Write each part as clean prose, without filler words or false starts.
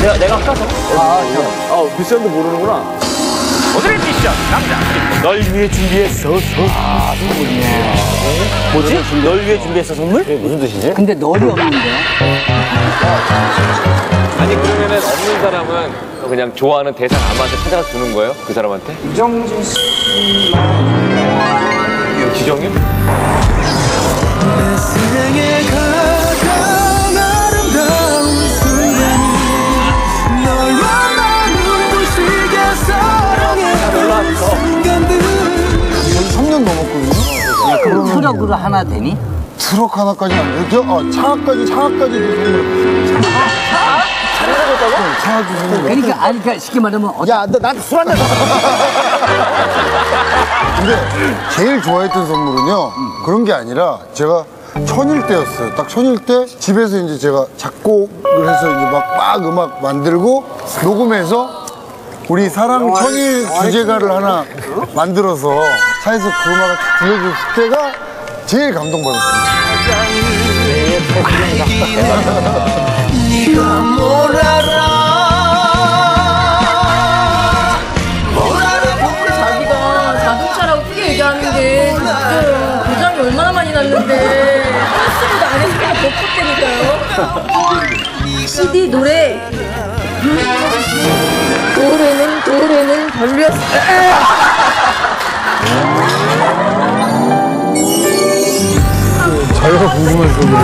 내가 까서? 미션도 모르는구나. 오늘의 미션 남자 널 위해 준비했어 선물이네. 뭐지? 널 위해 준비했어 선물? 이게 무슨 뜻이지? 근데 널이 없는데. 아니 그러면은 없는 사람은 그냥 좋아하는 대상 아무한테 찾아가 주는 거예요? 그 사람한테? 이정진 씨. 지정이? 거의 3년 넘었거든요. 야, 그럼 트럭으로 하나 되니? 트럭 하나까지 안 돼요. 차까지도 선물. 차도 선물. 그러니까 아니 그러니까 쉽게 말하면 야, 너 나한테 술 한잔 근데 제일 좋아했던 선물은요. 그런 게 아니라 제가 천일 때였어요. 딱 천일 때 집에서 이제 제가 작곡을 해서 이제 막 음악 만들고 녹음해서 우리 사랑 천일 주제가를 하나 만들어서 차에서 그 음악을 들려줬을 때가 제일 감동받았어요. 네가 뭘 알아 자기가 자동차라고 크게 얘기하는 게 진짜 고장이 얼마나 많이 났는데 가스보다 안에서가 더 컸다니까요. CD 노래 노래는 별로였어. 자기가 궁금해서 그래.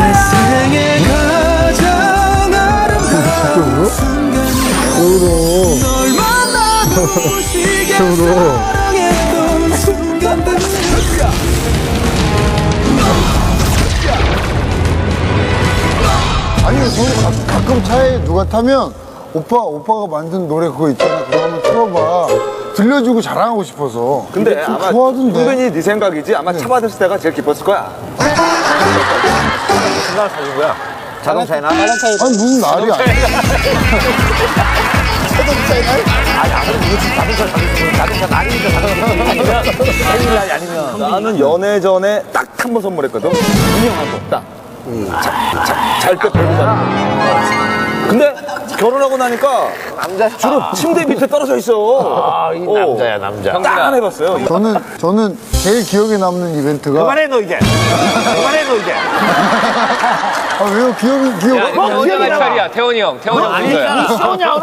아니, 저는 가끔 차에 누가 타면 오빠가 만든 노래 그거 있잖아. 그거 한번 틀어봐. 들려주고 자랑하고 싶어서. 근데 아마 좋아하던데. 은근히 네 생각이지. 아마 차 받았을 때가 제일 기뻤을 거야. 생각을 사준 거야. 자동차이나? 아니, 무슨 날이야. 자동차 날이니까 자동차 생일날이 아니면. 나는 연애 전에 딱 한 번 선물했거든. 인형하고 딱. 잘 때 배고 자는 거. 근데 결혼하고 나니까 주로 침대 밑에 떨어져 있어. 이 남자야 남자. 딱 안 해봤어요. 저는 제일 기억에 남는 이벤트가. 그만해 너 이제. 아, 왜요? 기억이. 태원이 차례야 태원이 형 순서야. 태원이 형은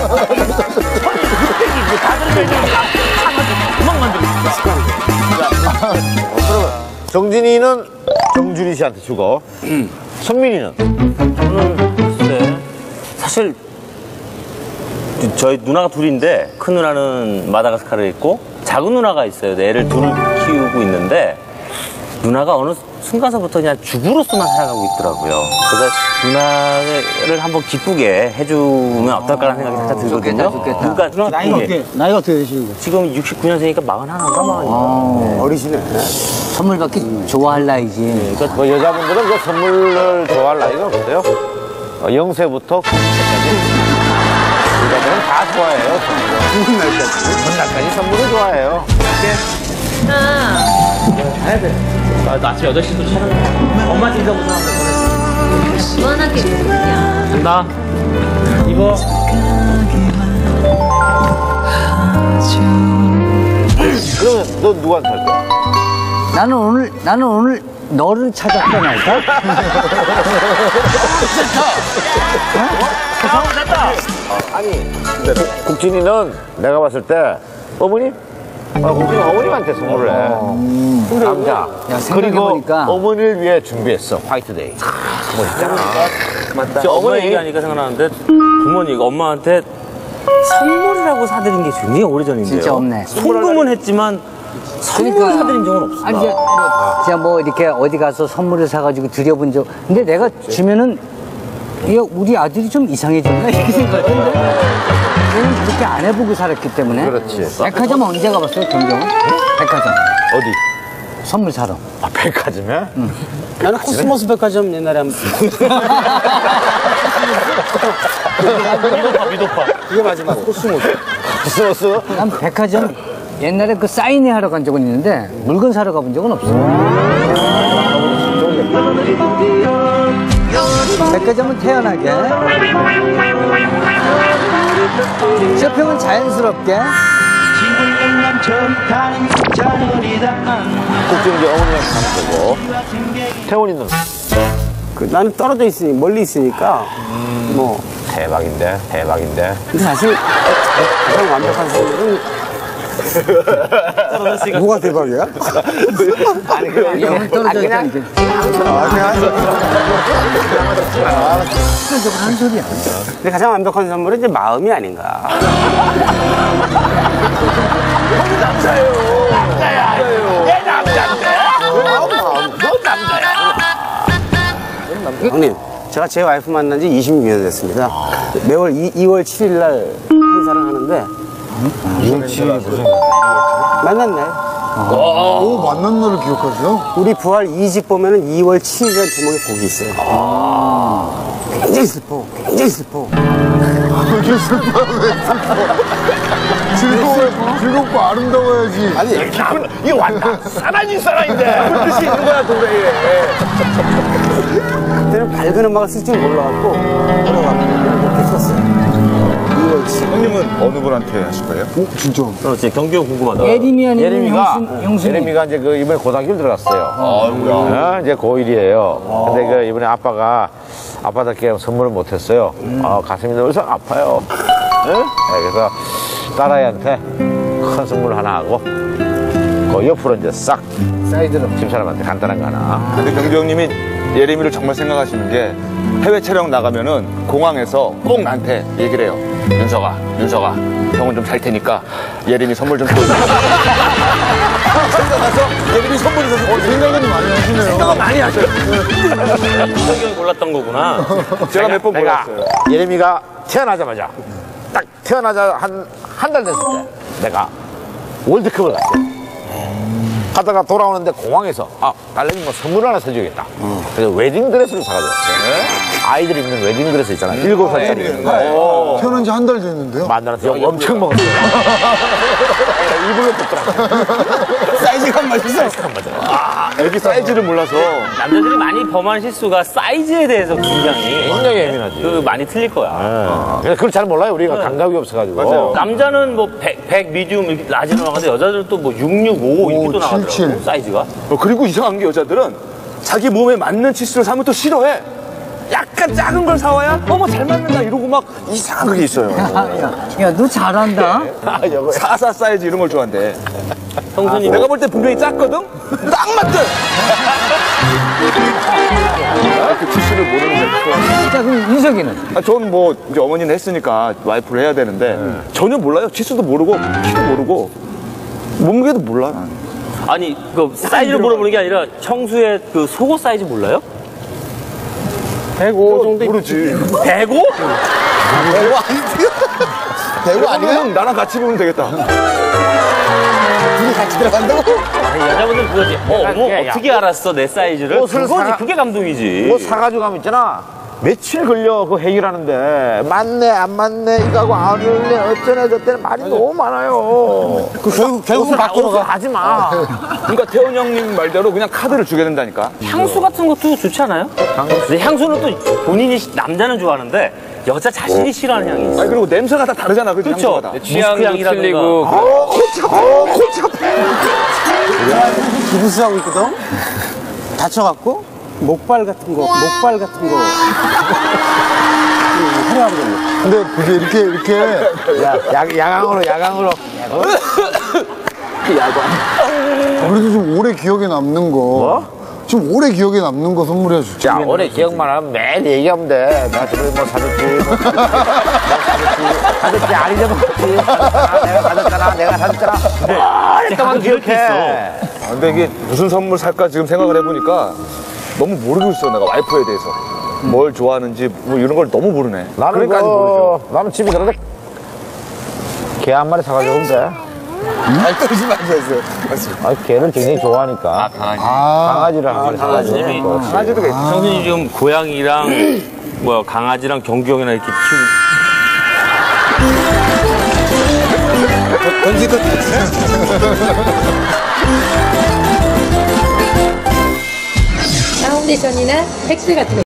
정진이는 정준희 씨한테 주고 선민이는? 저는 글쎄 사실 저희 누나가 둘인데 큰 누나는 마다가스카르에 있고 작은 누나가 있어요. 애를 둘을 키우고 있는데 누나가 어느 순간서부터 그냥 주부로서만 살아가고 있더라고요. 그래서 누나를 한번 기쁘게 해주면 어떨까라는 생각이 살짝 들거든요. 좋겠다. 그러니까 나이가 어떻게 되시는 거예요? 지금 69년생이니까 41인가 42인가. 어리시네. 선물 받기 좋아할 나이지. 그러니까 뭐 여자분들은 그 선물을 좋아할 나이가 없어요. 0세부터 9세까지 여자들은 다 좋아해요. 죽는 날까지 선물을 좋아해요. 나 아침 8시도 촬영. 엄마 진짜부터 한번 보내줘. 무한하게 있거든요. 간다. 이거. 그러면 너 누구한테 할 거야? 나는 오늘 너를 찾았던 알까? 아니, 근데 국진이는 내가 봤을 때 어머니? 국진이 어머님한테 선물을 해. 남자. 야, 그리고 생각해보니까. 어머니를 위해 준비했어. 화이트데이. 멋있잖아. 맞다. 어머니 얘기하니까 생각나는데 부모님 엄마한테 선물이라고 사드린 게 굉장히 오래전인데요. 진짜 없네. 송금은 했지만 선물을 사드린 적은 없어. 아니, 제가 뭐 이렇게 어디 가서 선물을 사가지고 드려본 적. 근데 내가 주면은, 야, 우리 아들이 좀 이상해졌나? 이렇게 생각했는데. 얘는 그렇게 안 해보고 살았기 때문에. 그렇지. 백화점 언제 가봤어요, 경경은? 백화점. 어디? 선물 사러. 아, 백화점에? 응. 나는 코스모스 백화점 옛날에 한번. 미도파. 이게 마지막 코스모스. 코스모스? 난 백화점 옛날에 그 사인회 하러 간 적은 있는데 물건 사러 가본 적은 없어. 백화점은 태연하게, 쇼핑은 자연스럽게. 국중 이제 어머니랑 가는 거고. 태원이는 나는 떨어져 있으니 멀리 있으니까 뭐 대박인데. 근데 사실 가장 완벽한 선물은 뭐가 대박이야? 영은 떨어져 있다, 이제. 한 소리야. 근데 가장 완벽한 선물은 이제 마음이 아닌가. 형님, 제가 제 와이프 만난 지 26년 됐습니다. 매월 2월 7일 날 행사를 하는데 2월 7일이 무슨? 만났네. 오, 만난 날을 기억하세요? 우리 부활 2집 보면은 2월 7일이라는 제목의 곡이 있어요. 굉장히 슬퍼. 이게 슬퍼요, 왜 슬퍼? 즐겁고 아름다워야지. 아니, 이거 완다. 사나이 사나인데. 그 뜻이 있는 거야, 노래에. 그때는 밝은 음악을 쓸 줄 몰라갖고 그렇게 썼어요. 2월 7일. 형님은 어느 분한테 하실 거예요? 진짜. 그렇지. 경기가 궁금하다. 예림이 아니면 영순이. 예림이가 이제 그 이번에 고등학교를 들어갔어요. 이제 고1이에요. 근데 그 이번에 아빠답게 선물을 못했어요. 가슴이 너무 아파요. 네? 그래서 딸아이한테 큰 선물 하나 하고 그 옆으로 이제 싹 사이드로 집사람한테 간단한 거 하나. 근데 경주 형님이 예림이를 정말 생각하시는 게 해외 촬영 나가면은 공항에서 꼭 나한테 얘기를 해요. 윤석아, 형은 좀 잘 테니까 예림이 선물 좀 줘줘. 생각나서 예림이 선물 줘서 생각은 많이 하시네요. 생각을 많이 하셔요. 성경이 골랐던 거구나. 제가 몇 번 몰랐어요. 예림이가 태어나자마자 딱 태어나자 한 달 됐을 때 내가 월드컵을 갔어요. 가다가 돌아오는데 공항에서 딸내미 뭐 선물 하나 사줘야겠다. 그래서 웨딩드레스를 사가져왔어요. 아이들이 입는 웨딩드레스 있잖아요. 7살짜리. 태어난 지 한 달 됐는데요? 만나서 욕 엄청 먹었어요. 일부러 뜯더라고. 사이즈가 안 맞았어. 애기 사이즈를 몰라서. 남자들이 많이 범한 실수가 사이즈에 대해서 굉장히 예민하지. 많이 틀릴 거야. 그래서 그걸 잘 몰라요. 우리가 감각이 없어가지고. 맞아요. 남자는 뭐 100 미디움 이렇게 라지로 나가는데 여자들은 또 뭐 665 이렇게 또 나가더라고 77. 사이즈가. 그리고 이상한 게 여자들은 자기 몸에 맞는 치수를 사면 또 싫어해. 약간 작은 걸 사와야 어머 잘 맞는다 이러고 막 이상한 그게 있어요. 야, 너 잘한다. 44 사이즈 이런 걸 좋아한대. 형수님 내가 볼 때 분명히 작거든? 딱 맞든! 그 치수를 모르는 게 좋아. 자, 그럼 윤석이는? 전 뭐 이제 어머니는 했으니까 와이프를 해야 되는데 전혀 몰라요. 치수도 모르고 키도 모르고 몸무게도 몰라 나는. 아니 그 사이즈를 물어보는 게 아니라 형수의 그 속옷 사이즈 몰라요? 105 정도 모르지. 105? 대구 아니야? 형 나랑 같이 보면 되겠다. 둘이 같이 들어간다고? 아니, 여자분들 그거지. 어떻게 알았어 내 사이즈를? 그게 감동이지. 뭐 사가지고 가면 있잖아. 며칠 걸려 그 해결하는데 맞네 안 맞네 이거하고 안 어울리네 어쩌네 저쩌네 말이 너무 많아요. 결국은 바꾸러 가. 하지 마. 그러니까 태원 형님 말대로 그냥 카드를 주게 된다니까. 향수 같은 것도 좋지 않아요? 근데 향수는 또 본인이 남자는 좋아하는데 여자 자신이 싫어하는 향이 있어. 아니 그리고 냄새가 다 다르잖아. 그렇죠? 그렇죠. 향수가 다. 취향도 틀리고. 기부스하고 있거든. 다쳐갖고 목발 같은 거 필요한 걸로. 근데 그게 이렇게. 야광으로. 그래도 좀 오래 기억에 남는 거. 뭐? 좀 오래 기억에 남는 거 선물해 주죠. 야, 올해 기억만 하면 매일 얘기하면 돼. 내가 저번에 뭐 사줬지. 사줬지, 안 잊어먹었지. 내가 사줬잖아. 오랫동안 기억해. 근데 이게 무슨 선물 살까 지금 생각을 해보니까 너무 모르고 있어. 내가 와이프에 대해서. 뭘 좋아하는지 뭐 이런 걸 너무 모르네. 나는 그러니까 아직 모르죠. 나는 집에 들어가 개 한 마리 사가지고 오면 돼. 말 떨지 마세요. 개를 굉장히 좋아하니까. 강아지를 한 마리 사가지고. 강아지도 있어. 형수님 지금 고양이랑 뭐 강아지랑 경규 형이랑 이렇게 키우고. 파운데이션이나 팩스 같은 거